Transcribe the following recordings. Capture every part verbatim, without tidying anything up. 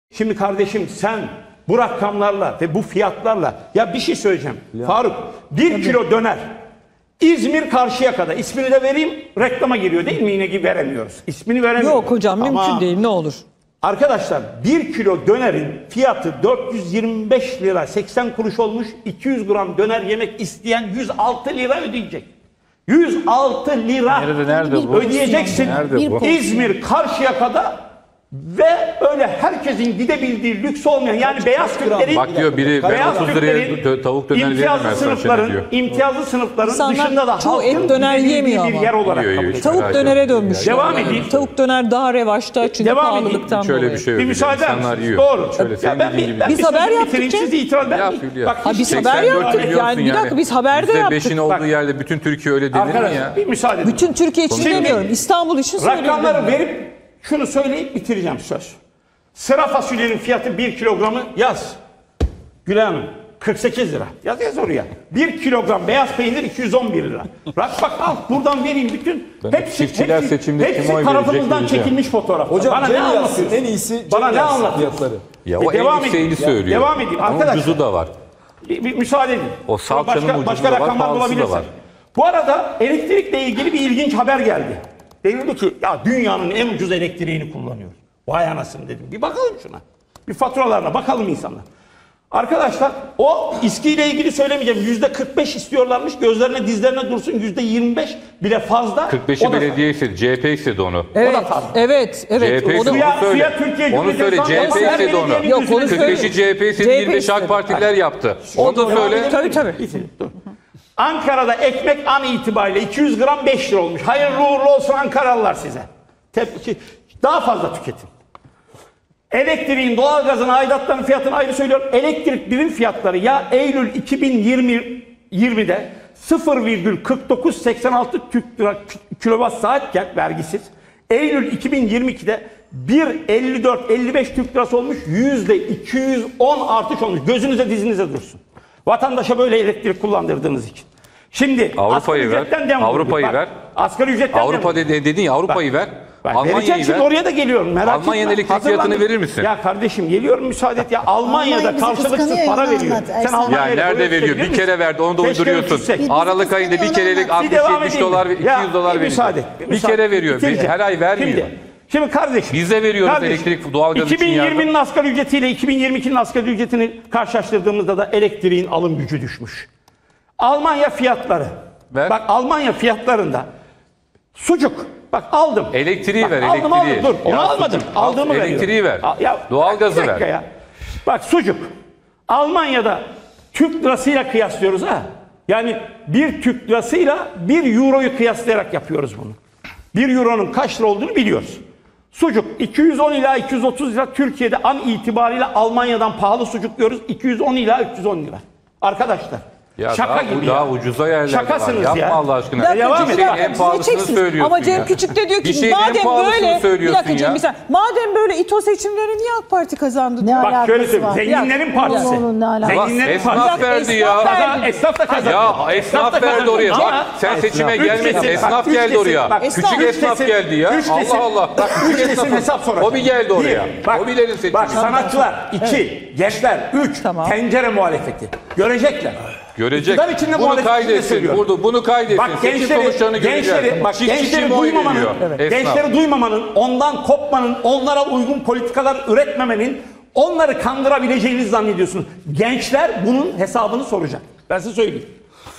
Şimdi kardeşim sen bu rakamlarla ve bu fiyatlarla ya bir şey söyleyeceğim. Ya. Faruk bir Tabii. kilo döner İzmir Karşıyaka'da ismini de vereyim reklama giriyor değil mi yine gibi veremiyoruz. İsmini veremiyoruz. Yok hocam mümkün Ama, değil ne olur. Arkadaşlar bir kilo dönerin fiyatı dört yüz yirmi beş lira seksen kuruş olmuş. iki yüz gram döner yemek isteyen yüz altı lira ödeyecek. yüz altı lira nerede, nerede bu? ödeyeceksin. Nerede bu? İzmir Karşıyaka'da ve öyle herkesin gidebildiği lüks olmayan yani Kaç beyaz Türklerin bak diyor biri ben otuz liraya tavuk döner imtiyazlı sınıfların diyor. imtiyazlı sınıfların İnsanlar dışında da halkın et döner yemiyor bir ama. yer olarak yiyor, yiyor, kabul tavuk ediyor. dönere dönmüş. Devam edeyim. Tavuk döner daha revaçta çünkü Devam pahalılıktan Şöyle dolayı. bir şey Bir müsaade İnsanlar yiyor. Doğru. Şöyle ya ben, gibi. ben Biz bir haber bitireyim, yaptık. siz itiraz ben Ya, bir, bak, Ha, biz haber yaptık yani bir dakika biz haberde yaptık. yüzde beşin olduğu Bak, yerde bütün Türkiye öyle denir mi ya? Bir müsaade edin. Bütün Türkiye için Şimdi, demiyorum. İstanbul için söylüyorum. Rakamları verip şunu söyleyip bitireceğim söz. Sıra fasulyenin fiyatı bir kilogramı yaz. Gülay Hanım kırk sekiz lira. Yaz yaz oraya. bir kilogram beyaz peynir iki yüz on bir lira. Bak bak al buradan vereyim bütün. Ben hepsi çiftçiler hepsi, seçimde hepsi kim oy tarafımızdan verecek çekilmiş fotoğraf. Hocam bana ne anlatıyorsun? En iyisi Bana ne Cem anlatıyorsun? fiyatları. Ya o E, devam en yükseğini edeyim. söylüyor. Devam edeyim Ama arkadaşlar. ucuzu da var. Bir, bir müsaade edin. O salçanın başka, ucuzu başka da var, rakamlar pahalısı da bulabilirsin. var. Bu arada elektrikle ilgili bir ilginç haber geldi. Denildi ki ya dünyanın en ucuz elektriğini kullanıyoruz. Vay anasını dedim. Bir bakalım şuna. Bir faturalarla bakalım insanlar. Arkadaşlar o İSKİ ilgili söylemeyeceğim. yüzde kırk beş istiyorlarmış. Gözlerine dizlerine dursun. yüzde yirmi beş bile fazla. kırk beşi belediye istedi. C H P istedi onu. Evet, o da fazla. evet, evet. C H P O da- istedi. Suya- Onu söyle. suya Türkiye Onu söyle. C H P Cumhuriyeti istedi onu. Sanatları Yok, onu kırk söyle. beşi C H P istedi. C H P yirmi beş AK istedi. Partililer yaptı. Onu da söyle. Tabii tabii. Dur. Ankara'da ekmek an itibariyle iki yüz gram beş lira olmuş. Hayırlı uğurlu olsun Ankaralılar size. Tepki, daha fazla tüketin. Elektriğin, doğalgazın, aidatların fiyatını ayrı söylüyorum. Elektrik birim fiyatları ya Eylül iki bin yirmide sıfır virgül kırk dokuz seksen altı Türk lira kilowatt saatken vergisiz. Eylül iki bin yirmi ikide bir virgül elli dört elli beş Türk lirası olmuş. yüzde iki yüz on artış olmuş. Gözünüze dizinize dursun. Vatandaşa böyle elektrik kullandırdığınız için. Şimdi Avrupa'yı ver. Avrupa'yı ver. Asgari ücretten Avrupa dedi, dedin ya Avrupa'yı ver. Almanya'yı ver. Oraya da geliyorum. Merak Almanya'nın etme. elektrik fiyatını verir misin? Ya kardeşim geliyorum müsaade et ya. Almanya'da Almanya bizi karşılıksız kıskanıyor, para onu veriyor. anlat, Sen Ersan. Almanya'da Ya nerede böyle veriyor? söyleyebilir Bir kere misin? verdi. Onu da Keşke uyduruyorsun. ölçülsek. Bizi Aralık ayında bir kıskanıyor, kerelik onu anlat. Bir devam altmış yetmiş edeyim. dolar, iki Ya, yüz dolar bir veriyor. müsaade et, bir Bir müsaade. kere veriyor. Bitireceğim. Her ay vermiyor. Şimdi, şimdi kardeşim. Biz de veriyoruz kardeşim, elektrik, doğalgaz için yardım. iki bin yirminin asgari ücretiyle iki bin yirmi ikinin asgari ücretini karşılaştırdığımızda da elektriğin alım gücü düşmüş. Almanya fiyatları. Ver. Bak Almanya fiyatlarında sucuk. Bak aldım. Elektriği Bak, ver, aldım, elektriği. Aldım, dur, onu Ya almadım. sucuk, Aldığımı al, veriyorum. elektriği ver. Al- ya, Doğalgazı bir dakika ver. Ya. Bak sucuk. Almanya'da Türk lirasıyla kıyaslıyoruz ha. Yani bir Türk lirasıyla bir euroyu kıyaslayarak yapıyoruz bunu. Bir euronun kaç lira olduğunu biliyoruz. Sucuk iki yüz on ila iki yüz otuz lira. Türkiye'de an itibariyle Almanya'dan pahalı sucuk diyoruz. iki yüz on ila üç yüz on lira. Arkadaşlar. Ya şaka daha, gibi daha ya. ucuza yerler Şakasınız var. Yapma ya. Allah aşkına. Bir dakika, Devam Bir et. şeyin Bak, en siz pahalısını geçeceksiniz. söylüyorsun Ama Cem ya. Küçük de diyor Bir ki şeyin en madem pahalısını böyle bir söylüyorsun dakika Cem ya. bir saniye. Madem böyle İTO seçimleri niye AK Parti kazandı? Ne diyor. Bak alakası şöyle söyleyeyim. var? Zenginlerin Ya, partisi. onun ne alakası? Zenginlerin Esnaf partisi. verdi ya. Esnaf Kaza- verdi. Esnaf da kazandı. Ya esnaf da verdi kazandı. oraya. Ama- Bak sen seçime Üç gelmedin. kesim, bak, Esnaf üç geldi kesim, oraya. bak, Esnaf. Küçük üç esnaf kesim, geldi ya. üç kesim, Allah Allah. Bak üç kesim esnafın- hesap soracak. O bir geldi oraya. Bir, bak, Hobilerin seçimi. Bak sanatçılar iki, gençler üç, Tamam. tencere muhalefeti. Görecekler. Görecek. İktidar içinde Bunu muhalefeti kaydetsin. söylüyorum. Burada bunu kaydetsin. Bak Seçim gençleri, sonuçlarını gençleri, göreceğiz. bak Çiftçi gençleri kim oy duymamanın, veriyor? Esnaf. gençleri duymamanın, ondan kopmanın, onlara uygun politikalar üretmemenin, onları kandırabileceğinizi zannediyorsunuz. Gençler bunun hesabını soracak. Ben size söyleyeyim.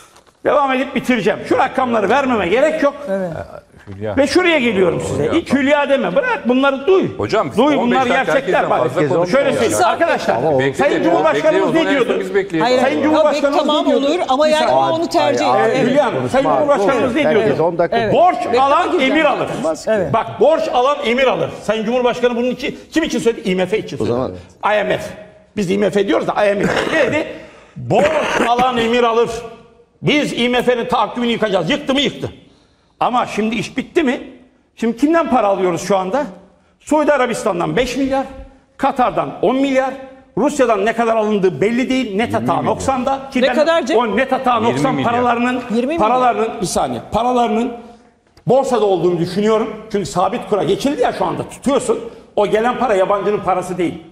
Devam edip bitireceğim. Şu rakamları vermeme gerek yok. Evet. Hülya. Ve şuraya geliyorum size. Hiç Hülya deme. Bırak bunları duy. Hocam, duy on beş bunlar dakika gerçekler. herkesten Bak, fazla konuşuyor şöyle ya. söyleyeyim. Kısa- Arkadaşlar Bekleyelim, Sayın Cumhurbaşkanımız bekleyelim, ne onu en son diyordu? biz bekleyelim. Hayır, Sayın hayır. Cumhurbaşkanımız Tamam ne diyordu? olur ama Bir yani saniye. o onu tercih Hayır, ediyor. hayır. Evet. Hülya Hanım, Sayın Cumhurbaşkanımız ne Evet, diyordu? on dakika. Evet. Borç Bekleme alan gireceğim. emir alır. Evet. Bak borç alan emir alır. Sayın Cumhurbaşkanı bunun için kim için söyledi? I M F için söyledi. zaman- I M F. Biz I M F diyoruz da I M F. Ne dedi? Borç alan emir alır. Biz I M F'nin tahakkümünü yıkacağız. Yıktı mı yıktı. Ama şimdi iş bitti mi? Şimdi kimden para alıyoruz şu anda? Suudi Arabistan'dan beş milyar, Katar'dan on milyar, Rusya'dan ne kadar alındığı belli değil. Net hata noksanda. Ki Ne ben kadar Cem? o net hata yirmi noksan milyar. paralarının yirmi milyar. paralarının bir saniye. Paralarının borsada olduğunu düşünüyorum. Çünkü sabit kura geçildi ya şu anda tutuyorsun. O gelen para yabancının parası değil.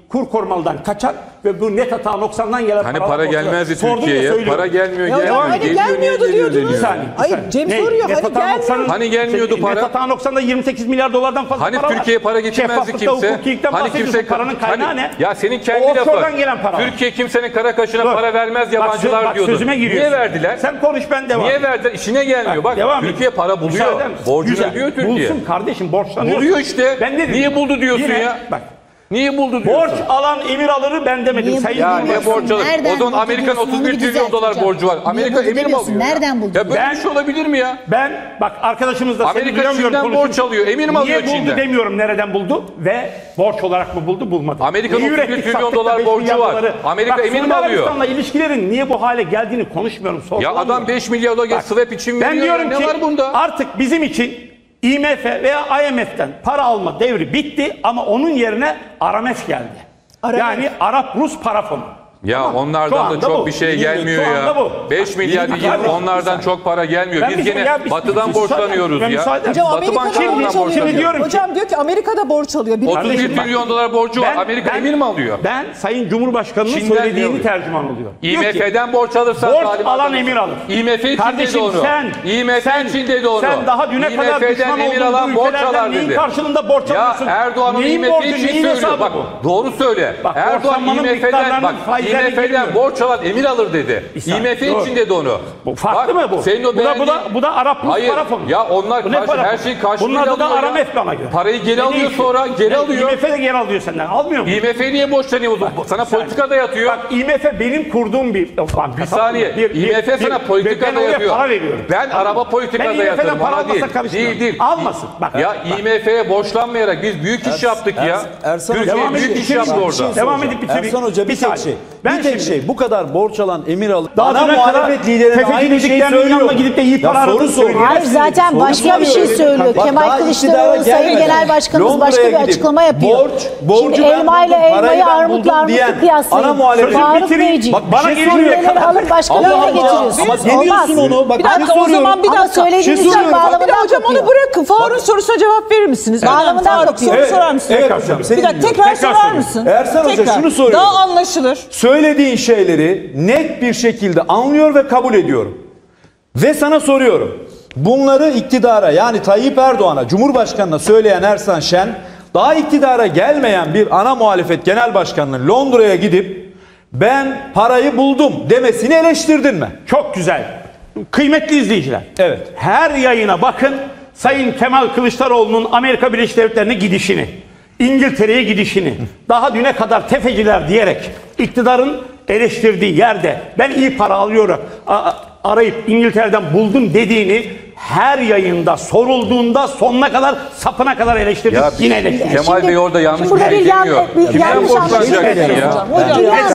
kur korumalıdan kaçar ve bu net hata noksandan gelen Hani paralar para borçlar. gelmezdi Sordum ya, Türkiye'ye. söylüyorum. Para gelmiyor, Ya gelmiyor. hocam hani Geliyor, gelmiyordu geliyor, diyordunuz. geliyor. Bir saniye, bir Hayır, saniye. Cem Ne? soruyor, Net hani hata gelmiyor. noksanın- Hani gelmiyordu para? Net hata noksanında yirmi sekiz milyar dolardan fazla Hani para var. Türkiye'ye para getirmezdi Şeffaflıkta, kimse? hukukilikten Hani bahsediyorsun. kimse Paranın kaynağı hani, ne? Ya senin kendi O lafın. offshore'dan gelen para var. Türkiye kimsenin kara kaşına Dur. para vermez Bak, yabancılar sö- bak, diyordu. sözüme giriyorsun. Niye verdiler? Sen konuş, ben devam. Niye verdiler? İşine gelmiyor. Bak devam et. Türkiye para buluyor. Müsaade misin? Borcunu Güzel. ödüyor Türkiye. Bulsun kardeşim, borçlanıyor. Buluyor işte. Ben ne dedim? Niye buldu diyorsun Yine, ya? Bak. Niye buldu Borç diyorsun? alan emir alırı ben demedim. Niye Sayın buldu Ya ne diyorsun? borç alır? Nereden O zaman buldu Amerikan diyorsun? otuz Onu bir bir trilyon düzelt dolar hocam. borcu var. Niye Amerika buldu emir mi demiyorsun? alıyor? ya? Nereden buldu? Ya böyle Ben- bir şey olabilir mi ya? Ben bak arkadaşımız da seni Amerika duyamıyorum, Çin'den konuşuyor. borç alıyor. Emir mi alıyor Niye buldu Çin'den? demiyorum, nereden buldu ve borç olarak mı buldu, bulmadı. Amerika'nın Neyi otuz bir ürettik, trilyon sattık da dolar beş borcu milyar var. doları. Amerika Bak, emir mi Suudi alıyor? Arabistan'la ilişkilerin niye bu hale geldiğini konuşmuyorum. Ya sorgulamıyorum. adam beş milyar dolar Bak, swap için ben veriyor. ya. diyorum Ne ki var bunda? artık bizim için I M F veya I M F'den para alma devri bitti ama onun yerine Arames geldi. Arames. Yani Arap-Rus para fonu. Ya Tamam. Şu onlardan da anda çok bu. bir şey Şu gelmiyor anda ya. bu. beş milyar Bak, değil, abi, onlardan çok para gelmiyor. Ben Biz bir- gene ya bir- batıdan bir- borçlanıyoruz ben ya. müsaade- Hocam Batı Amerika'da bankalarından borç alıyor. Şimdi diyorum ki- Hocam diyor ki Amerika'da borç alıyor. Bir otuz Kardeşim bir bak, trilyon dolar borcu var. Ben- Amerika ben- emir mi alıyor? Ben Sayın Cumhurbaşkanı'nın Çin'den söylediğini diyor. tercüman oluyor. I Diyor M ki, F'den borç alırsan borç talimat alan alırsın. emir alır. I M F için Kardeşim dedi onu. sen, I M F sen, için dedi onu. sen daha düne I M kadar F'den düşman emir olduğun alan bu borç ülkelerden alar neyin dedi. karşılığında borç Ya alıyorsun? Erdoğan o Neyin I M F borcu, için neyin söylüyor. hesabı Bak bu? doğru söyle. Bak, Erdoğan borçlanmanın I M F'den miktarlarının bak I faizlerine M F'den girmiyor. borç alan emir alır dedi. I saniye, M F dur. için dedi onu. Bu farklı Bak, mı bu? Senin o bu, da, bu, da, beğendiğin- bu da Arap-Rus Hayır. para fonu. Ya onlar Bu ne karşı, para her fonu? şeyi karşılığında Bunlar da alıyor ya. Arames bana göre. Parayı geri Ne alıyor değişiyor? sonra geri Ne, alıyor. I M F de geri alıyor senden. Almıyor mu? I M F niye borçlanıyor o zaman? Sana politikada yatıyor. Bak I M F benim kurduğum bir banka. Bir saniye. I M F sana politikada ben oraya yatıyor. para veriyorum. Ben araba Ben politikada I M F'den yatırım. para Ona almasa değil. karışmıyorum. Değil değil. Almasın. Bak, Ya bak. I M F'ye borçlanmayarak biz büyük iş yaptık ya. Ers- Ersan Türkiye Devam büyük edin, iş bir yaptı şey orada. soracağım. Devam edip bitireyim. Ersan Hoca bir, Bir tek saniye. şey. Ben bir tek şimdi- şey. Bu kadar borç alan emir alıp Daha ana düne kadar muhalefet liderine tefeci aynı şeyi dediklerinin söylüyor. yanına gidip de iyi para Ya soru aradığını soruyor. söylüyor. Hayır zaten Soru başka bir şey soruyor. söylüyor. Bak, Kemal daha iktidara Kılıçdaroğlu Sayın gelmeden Genel Başkanımız Londra'ya başka bir gidip açıklama yapıyor. borç, borcu Şimdi ben elmayla buldum, parayı elmayı ben armutla buldum armutu diyen kıyaslayın. ana muhalefet- Faruk Bitireyim. Beyciğim. Bak, bana Siz geliyor ya. Suriyelileri alın başkalarına Allah Allah. getiriyorsunuz. Ama demiyorsun Olmaz. onu. Bak, Bir bir dakika şey o zaman soruyorum. bir Ama dakika. söylediğiniz Şey çok soruyorum. Bir de bağlamından hocam onu kopuyor. bırakın. Faruk'un sorusuna cevap verir misiniz? Bağlamından Faruk kopuyor. soru Evet, sorar mısınız? evet hocam, seni Bir dakika dinliyorum. tekrar Tekrar sorar soruyorum. mısın? Ersan Hoca, Tekrar. şunu soruyorum. Daha anlaşılır. Söylediğin şeyleri net bir şekilde anlıyor ve kabul ediyorum. Ve sana soruyorum. Bunları iktidara yani Tayyip Erdoğan'a, Cumhurbaşkanı'na söyleyen Ersan Şen, daha iktidara gelmeyen bir ana muhalefet genel başkanının Londra'ya gidip ben parayı buldum demesini eleştirdin mi? Çok güzel. Kıymetli izleyiciler. Evet. Her yayına bakın Sayın Kemal Kılıçdaroğlu'nun Amerika Birleşik Devletleri'ne gidişini, İngiltere'ye gidişini, daha düne kadar tefeciler diyerek iktidarın eleştirdiği yerde ben iyi para alıyorum a- arayıp İngiltere'den buldum dediğini her yayında sorulduğunda sonuna kadar sapına kadar eleştirdik. Ya Yine eleştirdik. Kemal Bey orada yanlış Burada bir şey bir yan- demiyor. bir Kimden yanlış borçlanacaksın anlaşılma ya? Hocam, hocam. Biraz